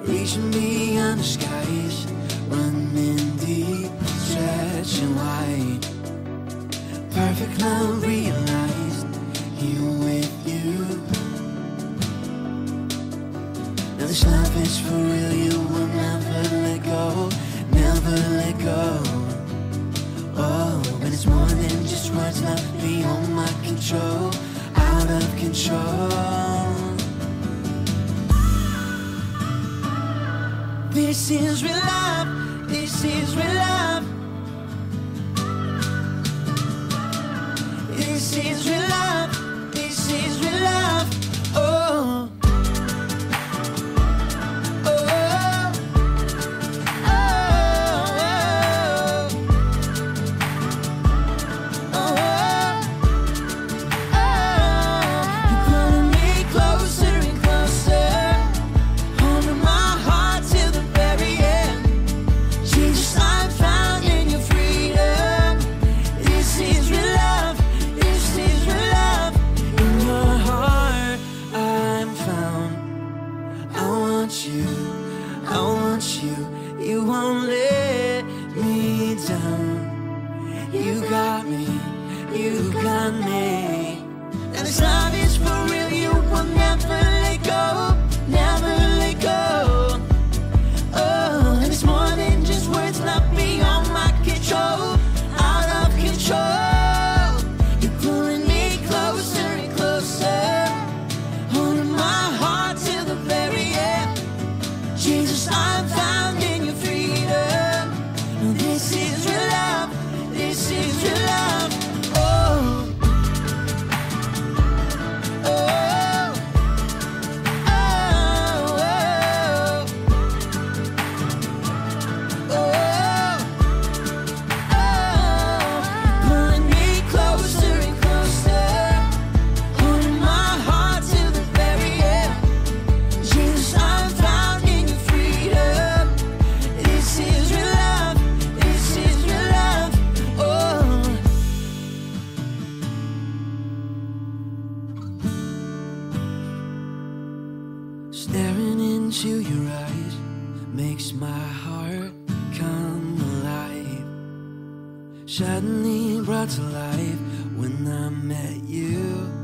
reaching beyond the skies, running deep, stretching wide. Perfect love realized, here with you. Now this love is for real, you will never let go, never let go. Oh, and it's more than just words, not beyond my control, out of control. This is real love, this is real love. This is real love, this is real love. Oh. Staring into your eyes makes my heart come alive. Suddenly brought to life when I met you.